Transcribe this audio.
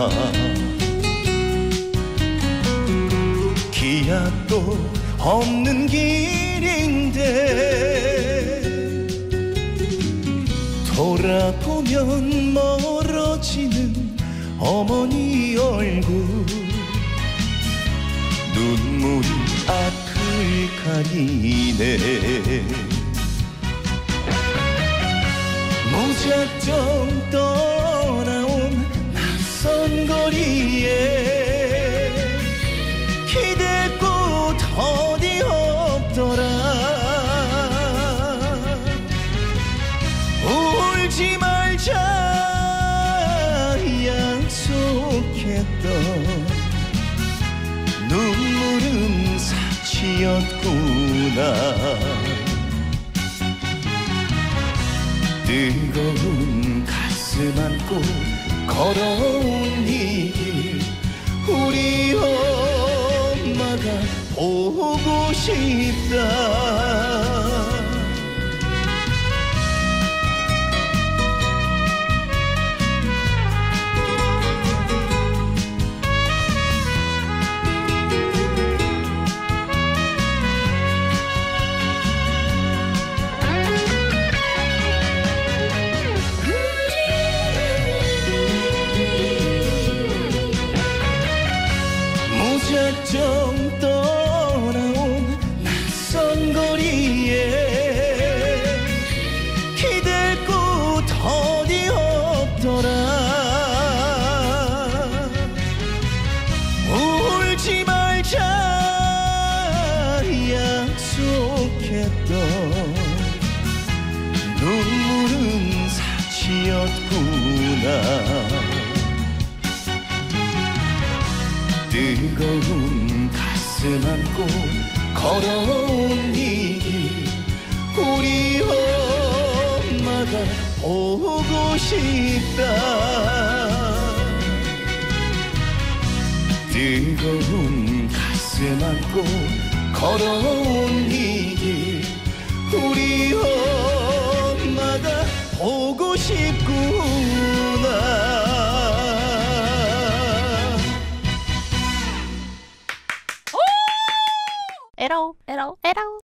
기약도 없는 길인데 돌아보면 멀어지는 어머니 얼굴 눈물이 앞을 가리네. 무작정 떠나온 낯선 거리에 기댈 곳 어디 없더라. 울지 말자 약속했던 눈물은 사치였구나. 뜨거운 가슴 안고 걸어온 이 길 우리 엄마가 보고 싶다. 무작정 떠나온 낯선 거리에 기댈 곳 어디 없더라. 울지 말자 약속했던 눈물은 사치였구나. 뜨거운 가슴 안고 걸어온 이 길 우리 엄마가 보고 싶다. 뜨거운 가슴 안고 걸어온 이 길 우리 엄마가 보고 싶구나. 에러 에러 에러